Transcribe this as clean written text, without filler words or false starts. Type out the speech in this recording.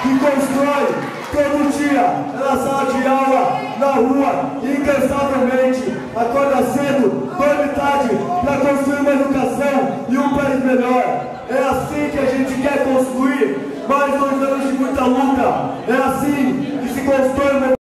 que constrói todo dia, na sala de aula, na rua, incansavelmente, acorda cedo, dorme tarde, para construir uma educação e um país melhor. É assim que a gente quer construir mais 2 anos de muita luta. É assim que se constrói uma